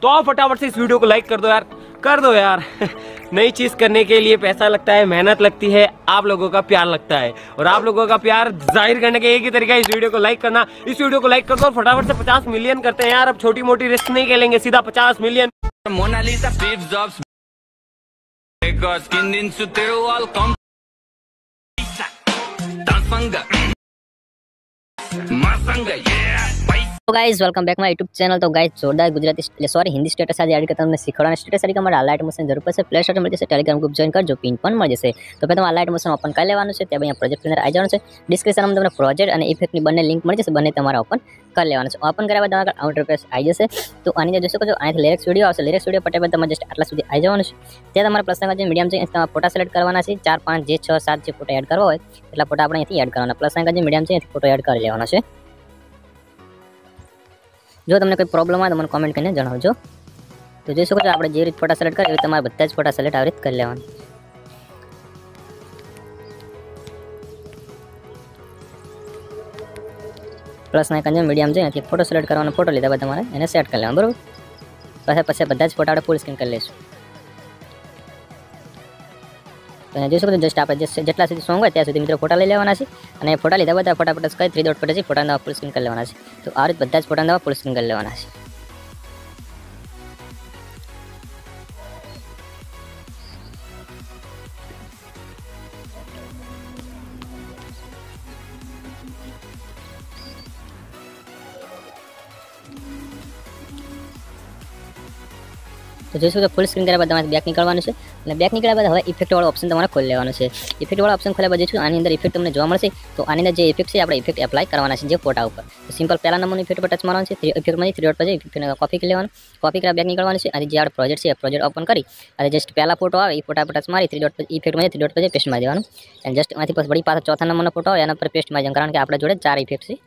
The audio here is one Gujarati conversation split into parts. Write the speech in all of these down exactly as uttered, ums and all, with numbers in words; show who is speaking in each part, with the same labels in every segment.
Speaker 1: तो आप फटाफट से इस वीडियो को लाइक कर दो यार, कर दो यार। नई चीज करने के लिए पैसा लगता है, मेहनत लगती है, आप लोगों का प्यार लगता है, और आप लोगों का प्यार जाहिर करने का एक ही तरीका है इस वीडियो को लाइक करना। इस वीडियो को लाइक कर दो और फटाफट से पचास मिलियन करते हैं यार। अब छोटी मोटी रिस्क नहीं खेलेंगे, सीधा पचास मिलियन। मोनालिसा स्टीव जॉब्स
Speaker 2: तो guys welcome back my YouTube channel. तो गाइस जोरदार गुजराती એટલે સોરી હિન્દી સ્ટેટસ આજે એડ કરતા તમને શીખવાડવાના સ્ટેટસ તરીકે અમારા આલા એટમોશન જરૂર પડશે પ્લે સ્ટોર મળી જશે ટેલિગ્રામ ગ્રુપ જોઈન કરજો પિન પણ મળી જશે। તો પહેલા આલા એટમોશન ઓપન કરી લેવાનું છે, ત્યાં અહીંયા પ્રોજેક્ટ અંદર આવી જવાનું છે, ડિસ્ક્રિપ્શનમાં તમને પ્રોજેક્ટ અને ઇફેક્ટની બંને લિંક મળી જશે, બંને તમારે ઓપન કરી લેવાનું છે। ઓપન કર્યા બાદ તમારા આઉટ ઇન્ટરફેસ આવી જશે। તો આની અંદર જોઈ શકો છો અહીંથી લિરિક્સ વિડિયો આવશે, લિરિક્સ વિડિયો પટ્યા બાદ તમારે જસ્ટ આટલા સુધી આવી જવાનું છે। ત્યાં તમારા પ્લસના જે મીડિયમ છે તમારે ફોટા સિલેક્ટ કરવાના છે, ચાર પાંચ જે છ સાત જે ફોટા એડ કરવા હોય એટલા ફોટા આપણે અહીંથી એડ કરવાના, પ્લસના જે મીડિયમ છે અહીંથી ફોટો એડ કરી લેવાનો છે। જો તમને કોઈ પ્રોબ્લેમ હોય તો મને કોમેન્ટ કરીને જણાવજો। તો જોઈ શકો છો આપણે જે રીતે ફોટા સિલેક્ટ કરીએ તમારે બધા જ ફોટા સિલેક્ટ આવી રીતે કરી લેવાના। પ્લસ ના કંજે મીડિયમ છે અહીંથી ફોટો સિલેક્ટ કરવાનો, ફોટો લીધા બાદ તમારે એને સેટ કરી લેવાનું, બરાબર। પછી પછી બધા જ ફોટા આપણે ફૂલ સ્ક્રીન કરી લઈશું। તો જોઈ શકો છો જસ્ટ આપણે જેટલા સુધી સોંગ હોય ત્યાં સુધી મિત્રો ફોટા લઈ લેવાના છે, અને ફોટા લીધા બધા ફટાફટ કઈ થ્રી ડોટ પર છે ફોટા ફૂલ સ્ક્રીન કરી લેવાના છે। તો આ રીતે બધા જ ફોટા ફૂલ સ્ક્રીન કરી લેવાના છે। તો જોઈ શકો છો ફૂલ સ્ક્રીન કર્યા બાદ તમારે બેક નીકળવાનું છે, અને બેક નીકળ્યા બાદ હવે ઇફેક્ટ વાળો ઓપ્શન તમારે ખોલી લેવાનું છે। ઇફેક્ટ વાળો ઓપ્શન ખોલ્યા બાદ આની અંદર ઇફેક્ટ તમને જોવા મળશે। તો આની અંદર જે ઇફેક્ટ છે આપણે ઇફેક્ટ એપ્લાય કરવાના છે જે ફોટા ઉપર। તો સિમ્પલ પહેલા નંબરનું ઇફેક્ટ પર ટચ મારવાનું છે, ઇફેક્ટમાંથી થ્રી ડોટ પર જઈ ઇફેક્ટને કોપી કરી લેવાનું, કોપી કર્યા બેક નીકળવાનું છે, અને જે આપણે પ્રોજેક્ટ છે એ પ્રોજેક્ટ ઓપન કરી અને જસ્ટ પહેલા ફોટો આવે એ ફોટા પર ટચ મારી થ્રી ડોટ પર ઇફેક્ટમાં થ્રી ડોટ પર જઈ પેસ્ટ મારી દેવાનું, અને જસ્ટ એમાંથી પછી વળી પાછા ચોથા નંબરનો ફોટો આવે એના પર પેસ્ટ મારી દેવાનું, કારણ કે આપણે જોડે ચાર ઇફેક્ટ છે।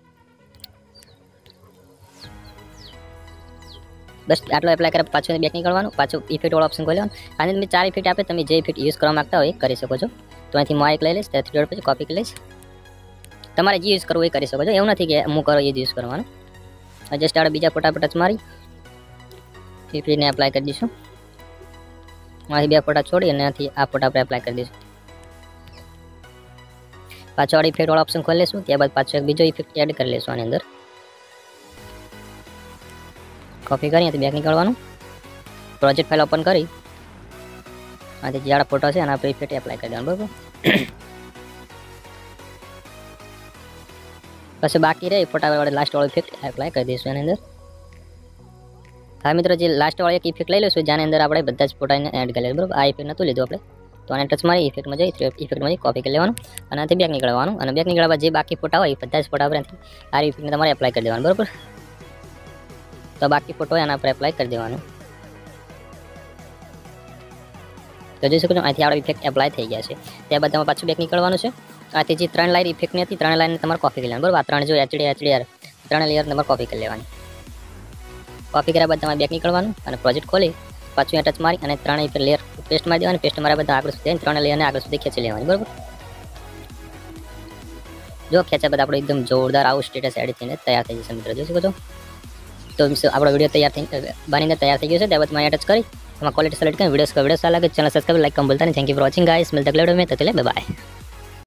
Speaker 2: બસ આટલો એપ્લાય કર્યા પાછું બેક નીકળવાનું, પાછું ઇફેક્ટ વાળો ઓપ્શન ખોલી લેવાનું। આની તમે ચાર ઇફેક્ટ આપે, તમે જે ઇફેક્ટ યુઝ કરવા માંગતા હોય એ કરી શકો છો। તો અહીંથી હું એક લઈ લઈશ, ત્યાં થ્રી ડોટ પછી કોપી કરી લઈશ, તમારે જે યુઝ કરવું એ કરી શકો છો, એવું નથી કે હું કરો એ જ યુઝ કરવાનું। જસ્ટ આપણે બીજા ફોટા પર ટચ મારી ઇફેક્ટને એપ્લાય કરી દઈશું, આથી બે ફોટા છોડી અને આથી આ ફોટા પર એપ્લાય કરી દઈશું। પાછો આ ઇફેક્ટ વાળો ઓપ્શન ખોલી લઈશું, ત્યારબાદ પાછો એક બીજો ઇફેક્ટ એડ કરી લઈશું આની અંદર, કોપી કરી તો બેક નીકળવાનું, પ્રોજેક્ટ ફાઇલ ઓપન કરી આથી જે આડા ફોટો છે આના પર ઇફેક્ટ એપ્લાય કરી દેવાનું, બરાબર। પછી બાકી રહે ફોટા વાળો લાસ્ટ વાળો ઇફેક્ટ એપ્લાય કરી દઈશું એની અંદર। હા મિત્રો જે લાસ્ટ વાળો એક ઇફેક્ટ લઈ લઈશું જેની અંદર આપણે બધા જ ફોટાને એડ કરી લઈશું, બરાબર। આ ઇફેક્ટ નતું લીધું આપણે, તો આને ટચ મારી ઇફેક્ટમાં જઈ ઇફેક્ટમાં જઈ કોપી કરી લેવાનું, અને આથી બેક નીકળવાનું, અને બેક નીકળ્યા બાદ જે બાકી ફોટા હોય એ બધા જ ફોટા પર આ ઇફેક્ટને તમારે એપ્લાય કરી દેવાનું, બરાબર। તો બાકી ફોટો એના પર એપ્લાય કરી દેવાનું। તો જોઈ શકો છો અહીંથી આપણે ઇફેક્ટ એપ્લાય થઈ ગયા છે। ત્યારબાદ તમારે પાછું બેક નીકળવાનું છે, આથી જે ત્રણ લાઈન ઇફેક્ટની હતી ત્રણ લાઈન તમારે કોપી કરી લેવાની, બરાબર। આ ત્રણ જો એચડી એચડીઆર ત્રણ લેયર તમારે કોપી કરી લેવાની, કોપી કર્યા બાદ તમારે બેક નીકળવાનું અને પ્રોજેક્ટ ખોલી પાછું ટચ મારી અને ત્રણ ઇફેક્ટ લેયર પેસ્ટ મારી દેવાની, પેસ્ટ માર્યા બધા આગળ સુધી ત્રણ લેયરને આગળ સુધી ખેંચી લેવાની, બરાબર। જો ખેંચ્યા બાદ આપણે એકદમ જોરદાર આવું સ્ટેટસ એડ થઈને તૈયાર થઈ જશે મિત્રો, જોઈ શકો છો। તો આપણો વિડીયો તૈયાર થઈ બનીને તૈયાર થઈ ગયો છે, ત્યારબાદ તમારે ટચ કરી એમાં ક્વોલિટી સિલેક્ટ કરી વિડીયો વિડીયો સારા લાગે ચેનલ સબસ્ક્રાઇબ લાઈક કમ ભૂલતા નહીં। Thank you for watching guys, મિલતા અગલે वीडियो में, तब तक के लिए बाय बाय।